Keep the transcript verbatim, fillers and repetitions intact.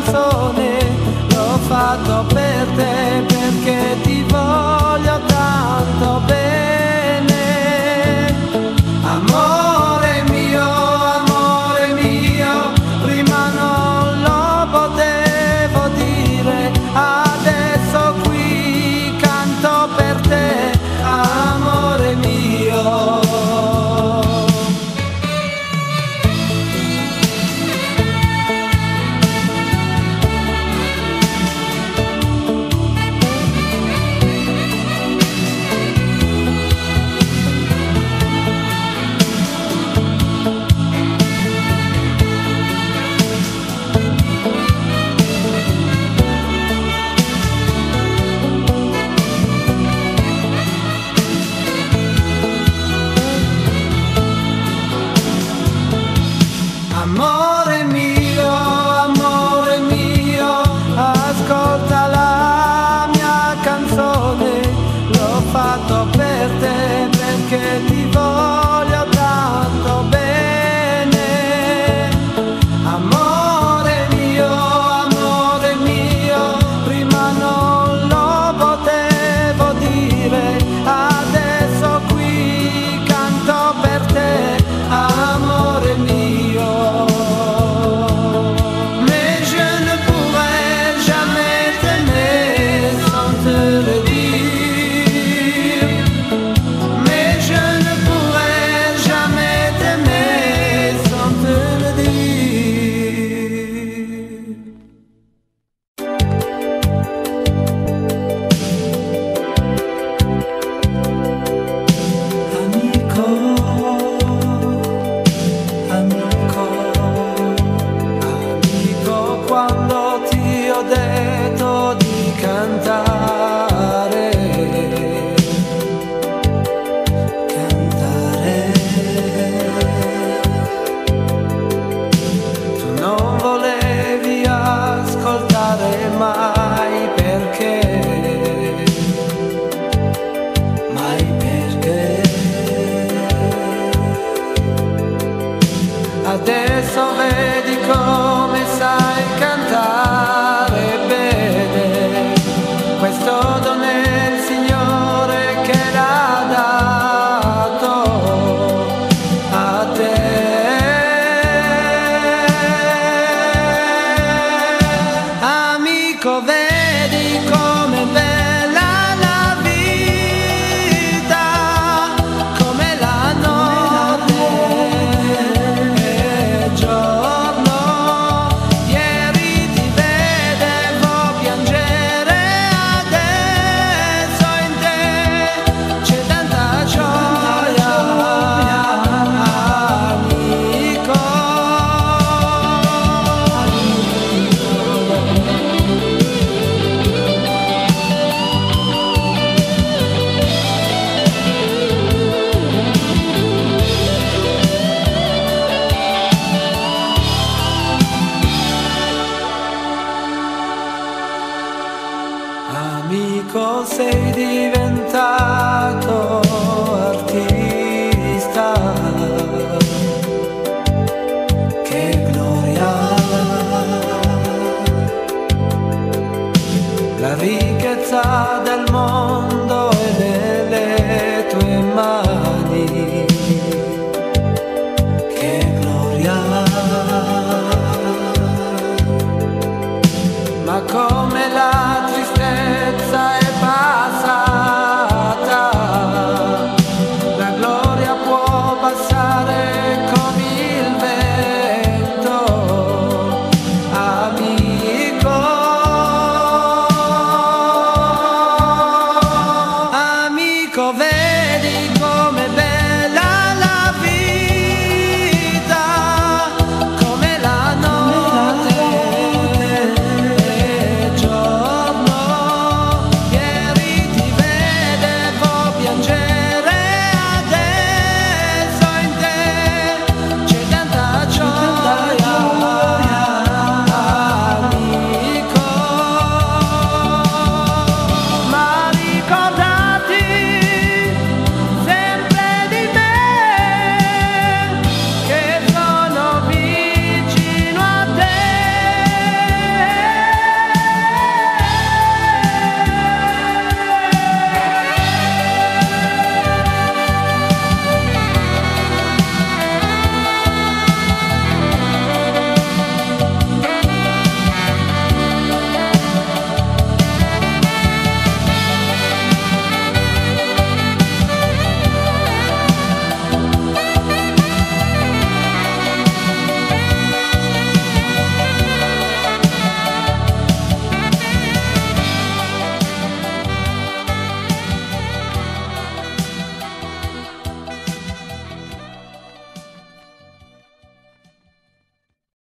canzone l'ho fatto per te, perché ti voglio tanto bene. Amore mio, amore mio, prima non lo potevo dire, adesso qui canto per te, amore mio. Amore mio, amore mio, ascolta la mia canzone, l'ho fatto per te, perché ti voglio tanto bene. Amore mio, amore mio, prima non lo potevo dire, adesso qui canto per te, amore mio. Quando ti ho detto di cantare, cantare, tu non volevi ascoltare mai, perché, mai perché. Adesso vedi come sai cantare bene, questo dono è il Signore che l'ha dato a te. Amico, vedi com'è bella la vita, come la notte e giorno. Ieri ti vedevo piangere, adesso in te c'è tanta gioia, amico. Amico, sei diventato artista, che gloria, la ricchezza